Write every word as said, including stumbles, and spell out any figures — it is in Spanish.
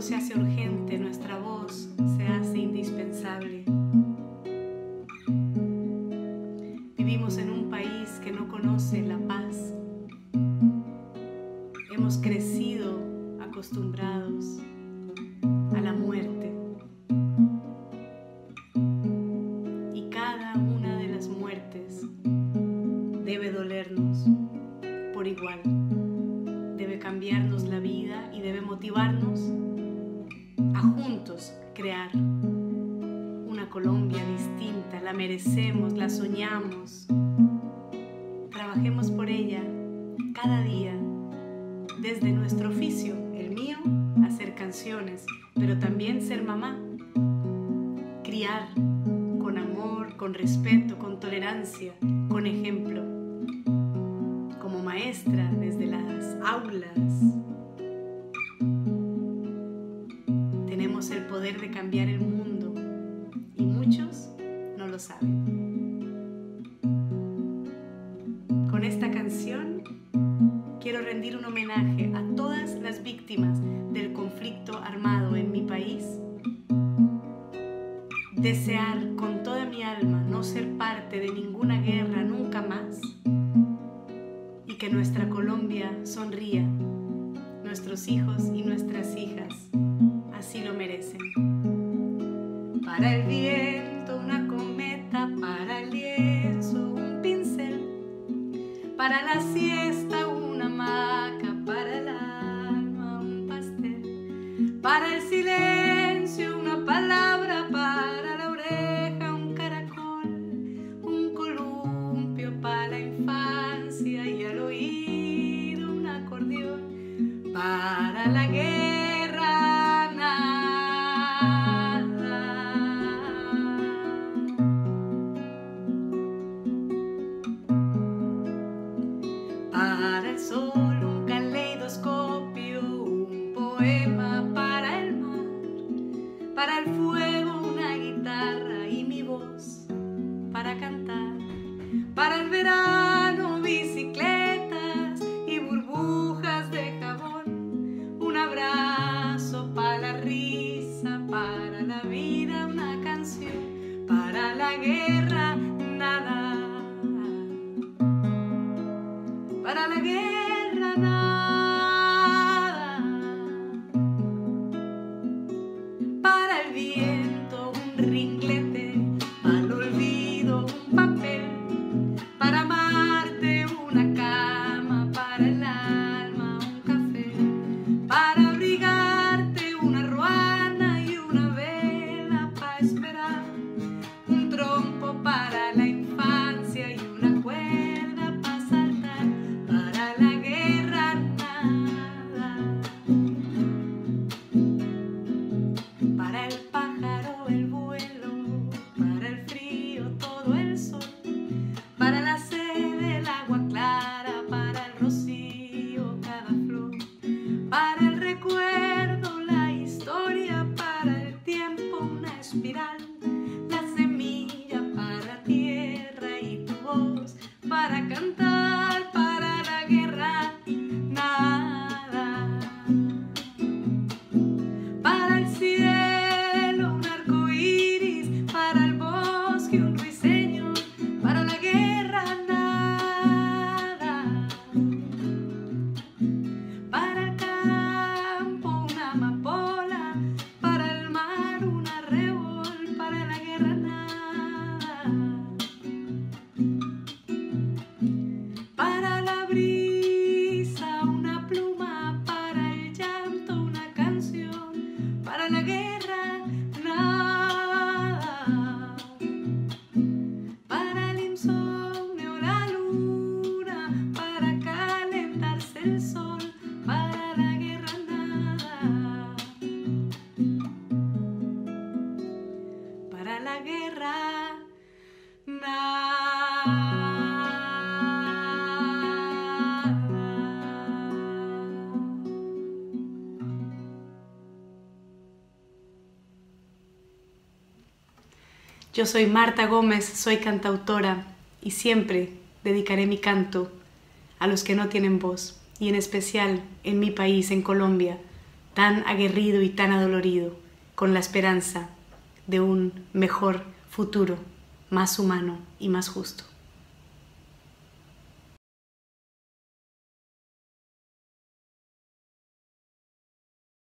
se hace urgente, nuestra voz se hace indispensable. Vivimos en un país que no conoce la paz. Hemos crecido acostumbrados a la muerte. Y cada una de las muertes debe dolernos por igual. Debe cambiarnos la vida y debe motivarnos a juntos crear una Colombia distinta. La merecemos, la soñamos. Trabajemos por ella cada día desde nuestro oficio, el mío, hacer canciones, pero también ser mamá, criar con amor, con respeto, con tolerancia, con ejemplo. Como maestra desde las aulas, tenemos el poder de cambiar el mundo y muchos no lo saben. Con esta canción quiero rendir un homenaje a todas las víctimas del conflicto armado en mi país. Desear con toda mi alma no ser parte de ninguna guerra nunca más. Y que nuestra Colombia sonría, nuestros hijos y nuestras hijas así lo merecen. Para el viento una cometa, para el lienzo un pincel, para la siesta una hamaca, para el alma un pastel, para el silencio una palabra, para la oreja un caracol, un columpio para la infancia y al oído un acordeón, para la guerra nada, para el sol un caleidoscopio, un poema para el mar, para el fuego una guitarra y mi voz para cantar, para el verano bicicletas y burbujas de jabón, un abrazo para la risa, para la vida una canción, para la guerra nada, para la guerra nada, para el viento un ringlete, para el olvido un papel, para amarte una cama, para el alma un café, para abrigarte una ruana y una vela para esperar, un trompo para la infancia y una cuerda para saltar, para la guerra nada, para el pájaro el vuelo, para el frío todo el sol, para la sed el agua clara, para el rocío cada flor, para el recuerdo la historia, para el tiempo una espiral, la semilla para la tierra y tu voz para cantar, para la guerra nada, para el cielo un arco iris, para el bosque un ruiseñor, para la guerra nada, para el campo una amapola, para el mar un arrebol, para la guerra nada, para la brisa una pluma, para el llanto una canción, para la guerra nada, para el insomnio la luna, para calentarse el sol, para la guerra nada, para la guerra nada. Yo soy Marta Gómez, soy cantautora y siempre dedicaré mi canto a los que no tienen voz y en especial en mi país, en Colombia, tan aguerrido y tan adolorido, con la esperanza de un mejor futuro, más humano y más justo.